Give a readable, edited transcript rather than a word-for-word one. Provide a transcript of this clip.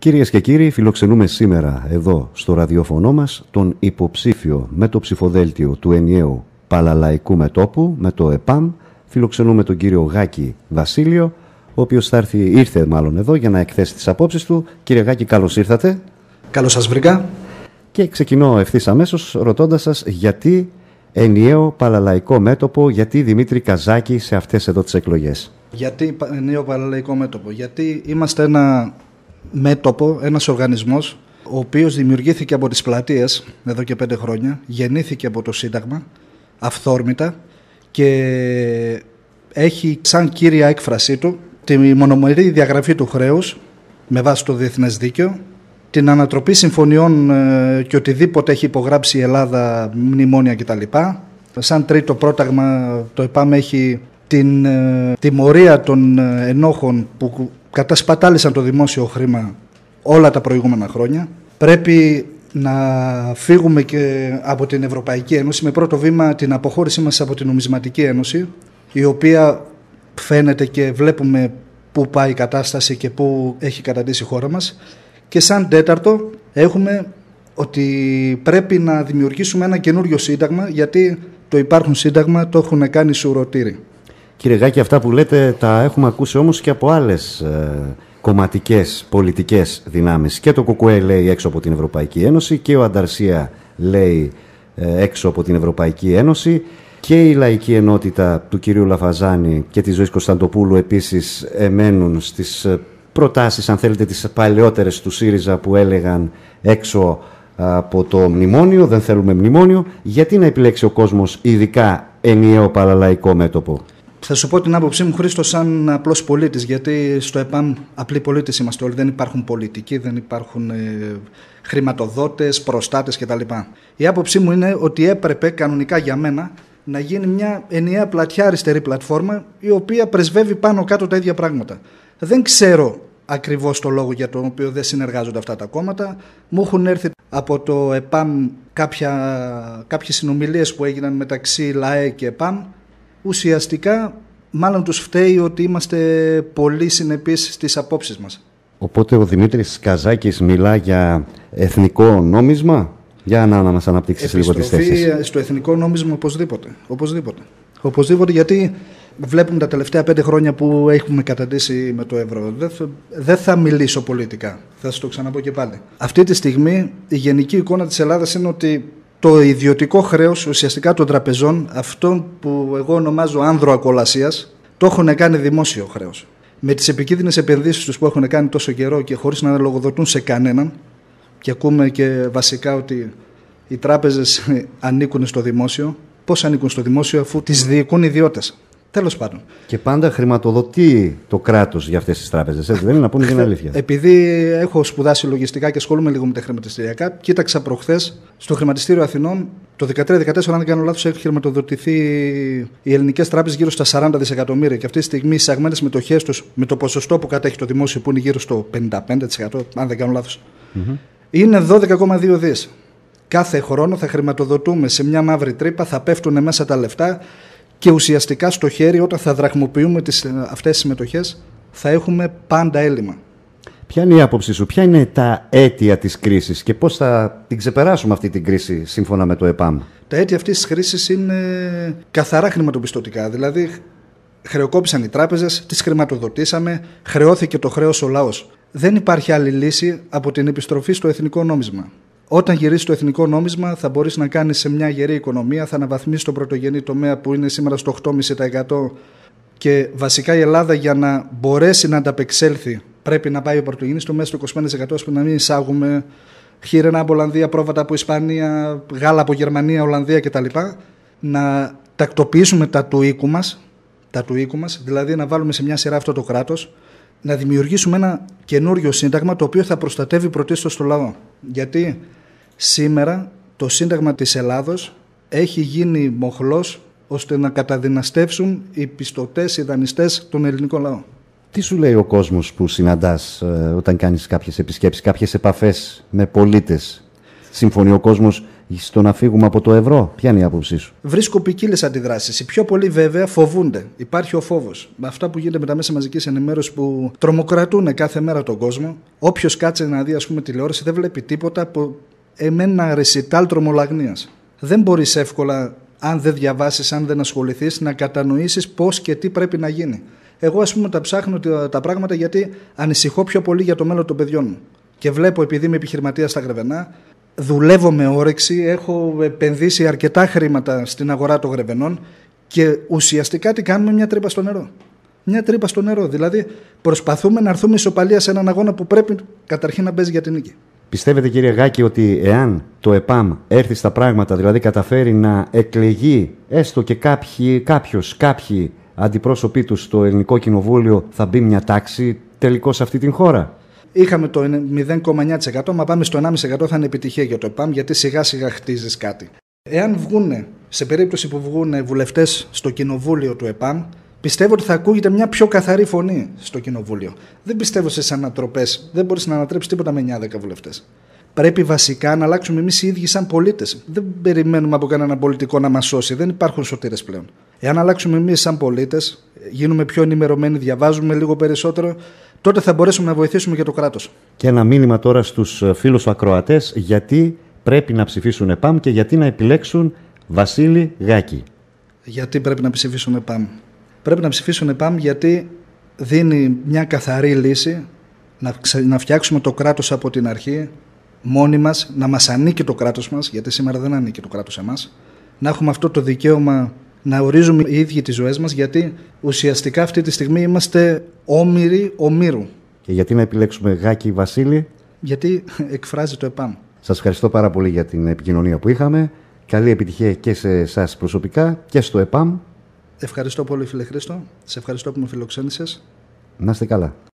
Κυρίες και κύριοι, φιλοξενούμε σήμερα εδώ στο ραδιόφωνο μας τον υποψήφιο με το ψηφοδέλτιο του ενιαίου Παλαλαϊκού Μετώπου, με το ΕΠΑΜ. Φιλοξενούμε τον κύριο Γάκη Βασίλειο, ο οποίος ήρθε εδώ για να εκθέσει τις απόψεις του. Κύριε Γάκη, καλώς ήρθατε. Καλώς σας βρήκα. Και ξεκινώ ευθύς αμέσως ρωτώντας σας γιατί ενιαίο Παλαλαϊκό Μέτωπο, γιατί Δημήτρη Καζάκη σε αυτές εδώ τις εκλογές. Γιατί ενιαίο Παλαλαϊκό Μέτωπο? Γιατί είμαστε ένα μέτωπο, ένας οργανισμός, ο οποίος δημιουργήθηκε από τις πλατείες εδώ και 5 χρόνια, γεννήθηκε από το Σύνταγμα, αυθόρμητα, και έχει σαν κύρια έκφρασή του τη μονομερή διαγραφή του χρέους με βάση το διεθνές δίκαιο, την ανατροπή συμφωνιών και οτιδήποτε έχει υπογράψει η Ελλάδα, μνημόνια κτλ. Σαν τρίτο πρόταγμα το ΕΠΑΜ έχει την τιμωρία των ενόχων που κατασπατάλησαν το δημόσιο χρήμα όλα τα προηγούμενα χρόνια. Πρέπει να φύγουμε και από την Ευρωπαϊκή Ένωση με πρώτο βήμα την αποχώρησή μας από την Νομισματική Ένωση, η οποία φαίνεται και βλέπουμε πού πάει η κατάσταση και πού έχει καταντήσει η χώρα μας. Και σαν τέταρτο έχουμε ότι πρέπει να δημιουργήσουμε ένα καινούριο σύνταγμα, γιατί το υπάρχον σύνταγμα το έχουν κάνει σουρωτήρι. Κύριε Γάκη, αυτά που λέτε τα έχουμε ακούσει όμως και από άλλες κομματικές, πολιτικές δυνάμεις. Και το ΚΚΕ λέει έξω από την Ευρωπαϊκή Ένωση και ο Ανταρσία λέει έξω από την Ευρωπαϊκή Ένωση και η Λαϊκή Ενότητα του κυρίου Λαφαζάνη και της Ζωής Κωνσταντοπούλου επίσης εμένουν στις προτάσεις, αν θέλετε, τις παλαιότερες του ΣΥΡΙΖΑ που έλεγαν έξω από το μνημόνιο, δεν θέλουμε μνημόνιο. Γιατί να επιλέξει ο κόσμος ειδικά ενιαίο Παλαλαϊκό Μέτωπο? Θα σου πω την άποψή μου, Χρήστο, σαν απλός πολίτης, γιατί στο ΕΠΑΜ απλοί πολίτες είμαστε όλοι, δεν υπάρχουν πολιτικοί, δεν υπάρχουν χρηματοδότες, προστάτες κτλ. Η άποψή μου είναι ότι έπρεπε κανονικά για μένα να γίνει μια ενιαία πλατιά αριστερή πλατφόρμα, η οποία πρεσβεύει πάνω κάτω τα ίδια πράγματα. Δεν ξέρω ακριβώς το λόγο για τον οποίο δεν συνεργάζονται αυτά τα κόμματα. Μου έχουν έρθει από το ΕΠΑΜ κάποιες συνομιλίες που έγιναν μεταξύ ΛΑΕ και ΕΠΑΜ. Ουσιαστικά μάλλον τους φταίει ότι είμαστε πολύ συνεπείς στις απόψεις μας. Οπότε ο Δημήτρης Καζάκης μιλά για εθνικό νόμισμα. Για να μας αναπτύξεις λίγο τις θέσεις. Στο εθνικό νόμισμα οπωσδήποτε, γιατί βλέπουμε τα τελευταία 5 χρόνια που έχουμε καταντήσει με το ευρώ. Δεν θα μιλήσω πολιτικά, θα σας το ξαναπώ και πάλι. Αυτή τη στιγμή η γενική εικόνα της Ελλάδας είναι ότι το ιδιωτικό χρέος ουσιαστικά των τραπεζών, αυτό που εγώ ονομάζω άνδρο ακολασίας, το έχουν κάνει δημόσιο χρέος. Με τις επικίνδυνες επενδύσεις τους που έχουν κάνει τόσο καιρό και χωρίς να λογοδοτούν σε κανέναν, και ακούμε και βασικά ότι οι τράπεζες ανήκουν στο δημόσιο. Πώς ανήκουν στο δημόσιο, αφού τις διοικούν ιδιώτες? Τέλος πάντων. Και πάντα χρηματοδοτεί το κράτος για αυτές τις τράπεζες, έτσι δεν είναι, να πούμε την αλήθεια? Επειδή έχω σπουδάσει λογιστικά και ασχολούμαι λίγο με τα χρηματιστηριακά, κοίταξα προχθές στο χρηματιστήριο Αθηνών το 2013-2014, αν δεν κάνω λάθος, έχει χρηματοδοτηθεί οι ελληνικές τράπεζες γύρω στα 40 δισεκατομμύρια. Και αυτή τη στιγμή οι εισαγμένες μετοχές τους, με το ποσοστό που κατέχει το δημόσιο, που είναι γύρω στο 55%, αν δεν κάνω λάθος, είναι 12,2 δις. Κάθε χρόνο θα χρηματοδοτούμε σε μια μαύρη τρύπα, θα πέφτουν μέσα τα λεφτά και ουσιαστικά στο χέρι, όταν θα δραχμοποιούμε αυτές τις μετοχές, θα έχουμε πάντα έλλειμμα. Ποια είναι η άποψή σου, ποια είναι τα αίτια της κρίσης και πώς θα την ξεπεράσουμε αυτή την κρίση σύμφωνα με το ΕΠΑΜ? Τα αίτια αυτής της κρίσης είναι καθαρά χρηματοπιστωτικά. Δηλαδή, χρεοκόπησαν οι τράπεζες, τις χρηματοδοτήσαμε, χρεώθηκε το χρέος ο λαός. Δεν υπάρχει άλλη λύση από την επιστροφή στο εθνικό νόμισμα. Όταν γυρίσει το εθνικό νόμισμα, θα μπορείς να κάνεις σε μια γερή οικονομία, θα αναβαθμίσεις τον πρωτογενή τομέα που είναι σήμερα στο 8,5%. Και βασικά η Ελλάδα, για να μπορέσει να ανταπεξέλθει, πρέπει να πάει ο πρωτογενής τομέας στο 25%, ώστε να μην εισάγουμε χείρενα από Ολλανδία, πρόβατα από Ισπανία, γάλα από Γερμανία, Ολλανδία κτλ. Να τακτοποιήσουμε τα του οίκου μας, δηλαδή να βάλουμε σε μια σειρά αυτό το κράτος, να δημιουργήσουμε ένα καινούριο σύνταγμα, το οποίο θα προστατεύει πρωτίστως το λαό. Γιατί σήμερα το σύνταγμα της Ελλάδος έχει γίνει μοχλός ώστε να καταδυναστεύσουν οι πιστωτές, οι δανειστές, τον ελληνικό λαό. Τι σου λέει ο κόσμος που συναντάς όταν κάνεις κάποιες επισκέψεις, κάποιες επαφές με πολίτες? Συμφωνεί ο κόσμος στο να φύγουμε από το ευρώ? Ποια είναι η άποψή σου? Βρίσκω ποικίλες αντιδράσεις. Οι πιο πολλοί βέβαια φοβούνται. Υπάρχει ο φόβος. Με αυτά που γίνεται με τα μέσα μαζικής ενημέρωσης που τρομοκρατούν κάθε μέρα τον κόσμο. Όποιος κάτσε να δει, ας πούμε, τηλεόραση δεν βλέπει τίποτα από ένα ρεσιτάλ τρομολαγνίας. Δεν μπορείς εύκολα, αν δεν διαβάσεις, αν δεν ασχοληθείς, να κατανοήσεις πώς και τι πρέπει να γίνει. Εγώ, ας πούμε, τα ψάχνω τα πράγματα γιατί ανησυχώ πιο πολύ για το μέλλον των παιδιών μου. Και βλέπω, επειδή είμαι επιχειρηματίας στα Γρεβενά, δουλεύω με όρεξη, έχω επενδύσει αρκετά χρήματα στην αγορά των Γρεβενών και ουσιαστικά τι κάνουμε? Μια τρύπα στο νερό. Μια τρύπα στο νερό. Δηλαδή, προσπαθούμε να έρθουμε ισοπαλία σε έναν αγώνα που πρέπει καταρχήν να παίζει για την νίκη. Πιστεύετε, κύριε Γάκη, ότι εάν το ΕΠΑΜ έρθει στα πράγματα, δηλαδή καταφέρει να εκλεγεί έστω και κάποιοι αντιπρόσωποι του στο Ελληνικό Κοινοβούλιο, θα μπει μια τάξη τελικώς σε αυτή την χώρα? Είχαμε το 0,9%, μα πάμε στο 1,5% θα είναι επιτυχία για το ΕΠΑΜ, γιατί σιγά σιγά χτίζεις κάτι. Εάν βγούνε, σε περίπτωση που βγουν βουλευτές στο κοινοβούλιο του ΕΠΑΜ, πιστεύω ότι θα ακούγεται μια πιο καθαρή φωνή στο κοινοβούλιο. Δεν πιστεύω σε ανατροπές. Δεν μπορείς να ανατρέψεις τίποτα με 9-10 βουλευτές. Πρέπει βασικά να αλλάξουμε εμείς οι ίδιοι σαν πολίτες. Δεν περιμένουμε από κανέναν πολιτικό να μας σώσει. Δεν υπάρχουν σωτήρες πλέον. Εάν αλλάξουμε εμείς σαν πολίτες, γίνουμε πιο ενημερωμένοι, διαβάζουμε λίγο περισσότερο, τότε θα μπορέσουμε να βοηθήσουμε και το κράτος. Και ένα μήνυμα τώρα στους φίλους ακροατές, γιατί πρέπει να ψηφίσουν ΕΠΑΜ και γιατί να επιλέξουν Βασίλη Γάκη. Γιατί πρέπει να ψηφίσουν ΕΠΑΜ? Πρέπει να ψηφίσουν ΕΠΑΜ γιατί δίνει μια καθαρή λύση να φτιάξουμε το κράτος από την αρχή, μόνοι μας, να μας ανήκει το κράτος μας, γιατί σήμερα δεν ανήκει το κράτος εμάς, να έχουμε αυτό το δικαίωμα να ορίζουμε οι ίδιοι τις ζωές μας, γιατί ουσιαστικά αυτή τη στιγμή είμαστε όμηροι ομήρου. Και γιατί να επιλέξουμε Γάκη Βασίλη? Γιατί εκφράζει το ΕΠΑΜ. Σας ευχαριστώ πάρα πολύ για την επικοινωνία που είχαμε. Καλή επιτυχία και σε εσάς προσωπικά και στο ΕΠΑΜ. Ευχαριστώ πολύ, φίλε Χρήστο. Σε ευχαριστώ που με φιλοξένησες. Να είστε καλά.